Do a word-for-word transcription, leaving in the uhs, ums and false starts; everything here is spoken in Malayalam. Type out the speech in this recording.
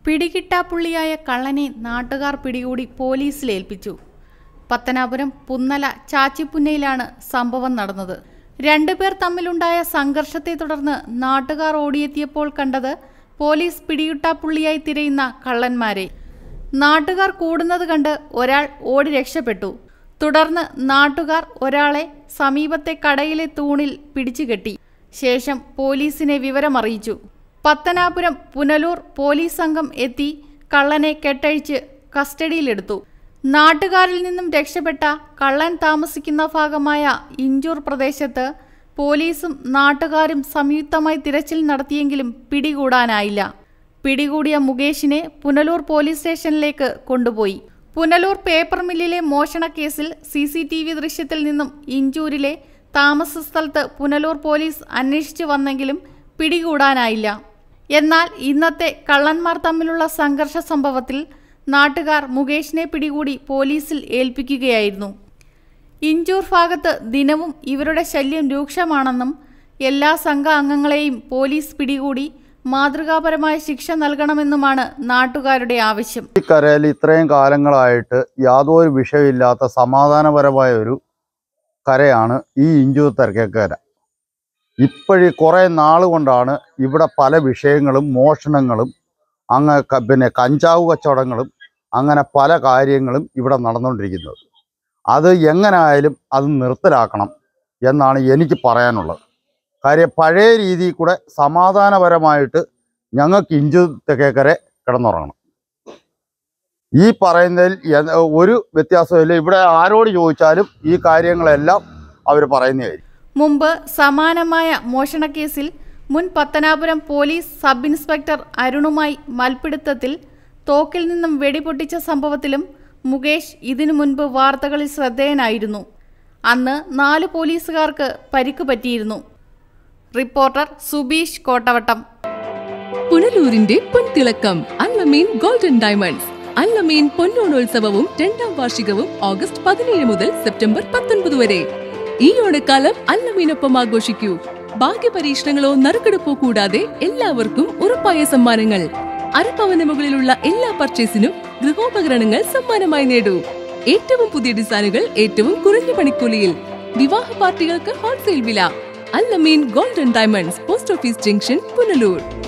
പിടികിട്ടാപ്പുള്ളിയായ കള്ളനെ നാട്ടുകാർ പിടികൂടി പോലീസിലേൽപ്പിച്ചു. പത്തനാപുരം പുന്നല ചാച്ചിപ്പുന്നയിലാണ് സംഭവം നടന്നത്. രണ്ടുപേർ തമ്മിലുണ്ടായ സംഘർഷത്തെ തുടർന്ന് നാട്ടുകാർ ഓടിയെത്തിയപ്പോൾ കണ്ടത് പോലീസ് പിടികിട്ടാപ്പുള്ളിയായി തിരയുന്ന കള്ളന്മാരെ. നാട്ടുകാർ കൂടുന്നത് കണ്ട് ഒരാൾ ഓടി രക്ഷപ്പെട്ടു. തുടർന്ന് നാട്ടുകാർ ഒരാളെ സമീപത്തെ കടയിലെ തൂണിൽ പിടിച്ചുകെട്ടി. ശേഷം പോലീസിനെ വിവരമറിയിച്ചു. പത്തനാപുരം പുനലൂർ പോലീസ് സംഘം എത്തി കള്ളനെ കെട്ടഴിച്ച് കസ്റ്റഡിയിലെടുത്തു. നാട്ടുകാരിൽ നിന്നും രക്ഷപ്പെട്ട കള്ളൻ താമസിക്കുന്ന ഭാഗമായ ഇഞ്ചൂർ പ്രദേശത്ത് പോലീസും നാട്ടുകാരും സംയുക്തമായി തിരച്ചിൽ നടത്തിയെങ്കിലും പിടികൂടാനായില്ല. പിടികൂടിയ മുകേഷിനെ പുനലൂർ പോലീസ് സ്റ്റേഷനിലേക്ക് കൊണ്ടുപോയി. പുനലൂർ പേപ്പർ മില്ലിലെ മോഷണക്കേസിൽ സി സി ടി വി ദൃശ്യത്തിൽ നിന്നും ഇഞ്ചൂരിലെ താമസ സ്ഥലത്ത് പുനലൂർ പോലീസ് അന്വേഷിച്ചു വന്നെങ്കിലും പിടികൂടാനായില്ല. എന്നാൽ ഇന്നത്തെ കള്ളന്മാർ തമ്മിലുള്ള സംഘർഷ സംഭവത്തിൽ നാട്ടുകാർ മുകേഷിനെ പിടികൂടി പോലീസിൽ ഏൽപ്പിക്കുകയായിരുന്നു. ഇഞ്ചൂർ ഭാഗത്ത് ദിനവും ഇവരുടെ ശല്യം രൂക്ഷമാണെന്നും എല്ലാ സംഘ അംഗങ്ങളെയും പോലീസ് പിടികൂടി മാതൃകാപരമായ ശിക്ഷ നൽകണമെന്നുമാണ് നാട്ടുകാരുടെ ആവശ്യം. ഈ കരയിൽ ഇത്രയും കാലങ്ങളായിട്ട് യാതൊരു വിഷയമില്ലാത്ത സമാധാനപരമായ ഒരു കരയാണ് ഈ ഇഞ്ചൂർ തെക്കേക്കര. ഇപ്പോഴീ കുറേ നാൾ കൊണ്ടാണ് ഇവിടെ പല വിഷയങ്ങളും മോഷണങ്ങളും അങ്ങ് പിന്നെ കഞ്ചാവ് കച്ചവടങ്ങളും അങ്ങനെ പല കാര്യങ്ങളും ഇവിടെ നടന്നുകൊണ്ടിരിക്കുന്നത്. അത് എങ്ങനെയായാലും അത് നിർത്തലാക്കണം എന്നാണ് എനിക്ക് പറയാനുള്ളത്. കാര്യം പഴയ രീതിയിൽ കൂടെ സമാധാനപരമായിട്ട് ഞങ്ങൾക്ക് ഇഞ്ചൂർ തെക്കേക്കര കിടന്നുറങ്ങണം. ഈ പറയുന്നതിൽ ഒരു വ്യത്യാസമില്ല. ഇവിടെ ആരോട് ചോദിച്ചാലും ഈ കാര്യങ്ങളെല്ലാം അവർ പറയുന്നതായിരിക്കും. മുമ്പ് സമാനമായ മോഷണക്കേസിൽ മുൻ പത്തനാപുരം പോലീസ് സബ് ഇൻസ്പെക്ടർ അരുണുമായി മൽപ്പിടുത്തത്തിൽ തോക്കിൽ നിന്നും വെടിപൊട്ടിച്ച സംഭവത്തിലും മുകേഷ് ഇതിനു മുൻപ് വാർത്തകളിൽ ശ്രദ്ധേയനായിരുന്നു. അന്ന് നാല് പോലീസുകാർക്ക് പരിക്ക് പറ്റിയിരുന്നു. റിപ്പോർട്ടർ സുബീഷ് കോട്ടവട്ടം. പുനലൂരിന്റെ പൊൻതിളക്കം അല്ലമീൻ ഗോൾഡൻ ഡയമണ്ട്സ്. അല്ലമീൻ പൊന്നോണോത്സവവും രണ്ടാം വാർഷികവും ഓഗസ്റ്റ് പതിനേഴ് മുതൽ സെപ്റ്റംബർ പത്തൊൻപത് വരെ. ഈ ഓണക്കാലം അല്ലമീനൊപ്പം ആഘോഷിക്കൂ. ഭാഗ്യപരീക്ഷണങ്ങളോ നറുക്കെടുപ്പോ കൂടാതെ എല്ലാവർക്കും ഉറപ്പായ സമ്മാനങ്ങൾ. അരപ്പവന് മുകളിലുള്ള എല്ലാ പർച്ചേസിനും ഗൃഹോപകരണങ്ങൾ സമ്മാനമായി നേടൂ. ഏറ്റവും പുതിയ ഡിസൈനുകൾ ഏറ്റവും കുറഞ്ഞ പണിക്കൂലിയിൽ. വിവാഹ പാർട്ടികൾക്ക് ഹോൾസെയിൽ വില. Allameen golden diamonds, post office junction, Punalur.